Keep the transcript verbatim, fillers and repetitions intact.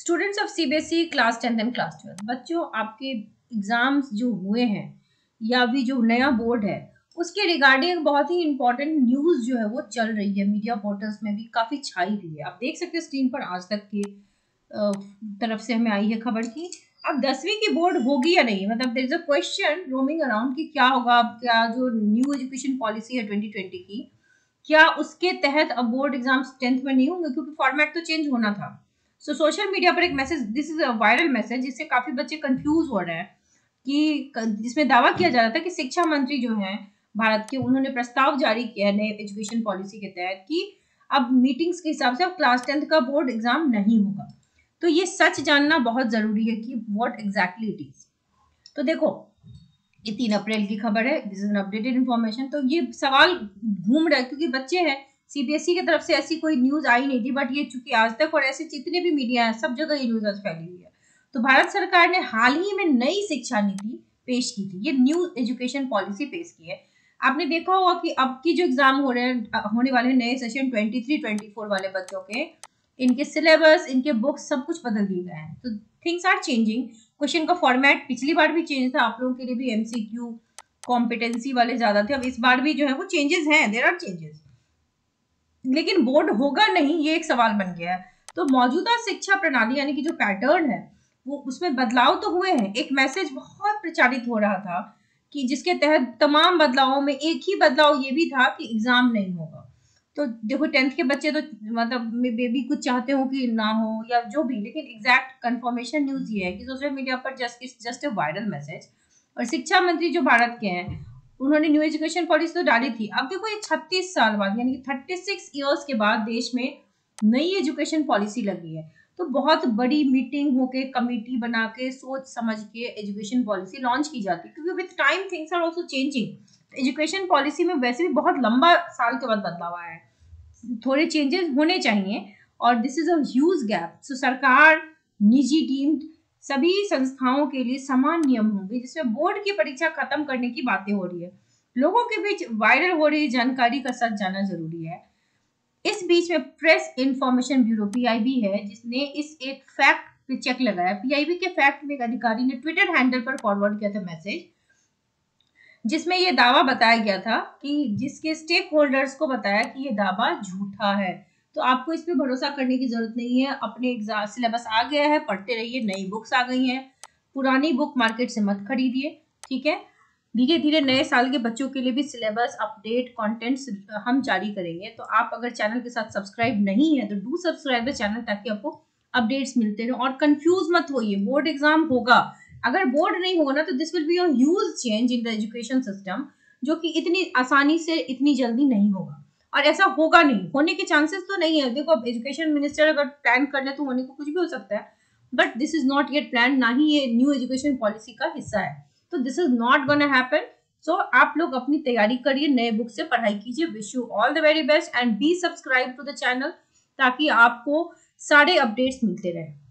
Students of CBSE class tenth and class twelfth, बच्चों आपके exams जो हुए हैं या अभी जो नया बोर्ड है उसके रिगार्डिंग बहुत ही इंपॉर्टेंट न्यूज जो है वो चल रही है, मीडिया पोर्टल्स में भी काफी छाई हुई है। आप देख सकते हैं स्क्रीन पर आज तक की अ, तरफ से हमें आई है खबर की अब दसवीं की बोर्ड होगी या नहीं। मतलब there is a question roaming around कि क्या होगा, अब क्या जो न्यू एजुकेशन पॉलिसी है ट्वेंटी ट्वेंटी की, क्या उसके तहत अब बोर्ड एग्जाम्स टेंथ में नहीं होंगे, क्योंकि फॉर्मेट तो चेंज होना था। सो सोशल मीडिया पर एक message, this is a viral message, जिससे काफी बच्चे कंफ्यूज हो रहे हैं कि जिसमें दावा किया जा रहा था कि शिक्षा मंत्री जो है भारत के, उन्होंने प्रस्ताव जारी किया है नए एजुकेशन पॉलिसी के तहत कि अब मीटिंग्स के हिसाब से अब क्लास टेंथ का बोर्ड एग्जाम नहीं होगा। तो ये सच जानना बहुत जरूरी है कि व्हाट एग्जैक्टली इट इज। तो देखो, ये तीन अप्रैल की खबर है, this is an updated information. तो ये सवाल घूम रहा है क्योंकि बच्चे हैं, सीबीएसई की तरफ से ऐसी कोई न्यूज आई नहीं थी, बट ये चूंकि आज तक और ऐसे जितने भी मीडिया है सब जगह ये न्यूज आज फैली हुई है। तो भारत सरकार ने हाल ही में नई शिक्षा नीति पेश की थी, ये न्यू एजुकेशन पॉलिसी पेश की है। आपने देखा होगा कि अब की जो एग्जाम हो रहे हैं, होने वाले नए session twenty three twenty four वाले बच्चों के, इनके सिलेबस, इनके बुक्स सब कुछ बदल दिए गए हैं। तो थिंग्स आर चेंजिंग। क्वेश्चन का फॉर्मेट पिछली बार भी चेंज था, आप लोगों के लिए भी एमसीक्यू कॉम्पिटेंसी वाले ज्यादा थे, अब इस बार भी जो है वो चेंजेस हैं, देयर आर चेंजेस। लेकिन बोर्ड होगा नहीं, ये एक सवाल बन गया है। तो मौजूदा शिक्षा प्रणाली यानी कि जो पैटर्न है वो, उसमें बदलाव तो हुए हैं। एक मैसेज बहुत प्रचारित हो रहा था कि जिसके तहत तमाम बदलावों में एक ही बदलाव ये भी था कि एग्जाम नहीं होगा। तो देखो टेंथ के बच्चे तो मतलब बेबी कुछ चाहते हो कि ना हो या जो भी, लेकिन एग्जैक्ट कंफर्मेशन न्यूज ये है कि सोशल मीडिया पर just it's just a viral message. और शिक्षा मंत्री जो भारत के हैं, उन्होंने न्यू एजुकेशन पॉलिसी तो डाली थी। अब देखो, ये छत्तीस साल बाद यानी कि थर्टी सिक्स ईयर्स के बाद देश में नई एजुकेशन पॉलिसी लगी है। तो बहुत बड़ी मीटिंग होके, कमिटी बना के, सोच समझ के एजुकेशन पॉलिसी लॉन्च की जाती है, क्योंकि with time things are also changing. Education policy में वैसे भी बहुत लंबा साल के बाद बदलाव आया है, थोड़े चेंजेस होने चाहिए। और this is a huge gap. So सरकार, निजी टीम, सभी संस्थाओं के लिए समान नियम होंगे, जिसमें बोर्ड की परीक्षा खत्म करने की बातें हो रही है। लोगों के बीच वायरल हो रही जानकारी का सच जानना जरूरी है। इस बीच में प्रेस इंफॉर्मेशन ब्यूरो पीआईबी है, जिसने इस एक फैक्ट पे चेक लगाया। पीआईबी के फैक्ट में एक अधिकारी ने ट्विटर हैंडल पर फॉरवर्ड किया था मैसेज, जिसमें यह दावा बताया गया था कि जिसके स्टेक होल्डर्स को बताया कि यह दावा झूठा है। तो आपको इस पे भरोसा करने की जरूरत नहीं है। अपने एग्जाम सिलेबस आ गया है, पढ़ते रहिए, नई बुक्स आ गई हैं, पुरानी बुक मार्केट से मत खरीदिए, ठीक है। धीरे धीरे नए साल के बच्चों के लिए भी सिलेबस अपडेट कंटेंट्स हम जारी करेंगे। तो आप अगर चैनल के साथ सब्सक्राइब नहीं है तो डू सब्सक्राइब द चैनल, ताकि आपको अपडेट्स मिलते रहे। और कंफ्यूज मत होइए, बोर्ड एग्जाम होगा। अगर बोर्ड नहीं होगा ना तो this will be a huge change in the education system, जो कि इतनी आसानी से इतनी जल्दी नहीं होगा। और ऐसा होगा नहीं, होने के चांसेस तो नहीं है। देखो, अब एजुकेशन मिनिस्टर अगर प्लान कर ले तो होने को कुछ भी हो सकता है, but this is not yet plan, ना ही ये न्यू एजुकेशन पॉलिसी का हिस्सा है। तो this is not gonna happen. So आप लोग अपनी तैयारी करिए, नए बुक से पढ़ाई कीजिए। Wish you all the very best and be subscribe to the channel, ताकि आपको सारे अपडेट्स मिलते रहे।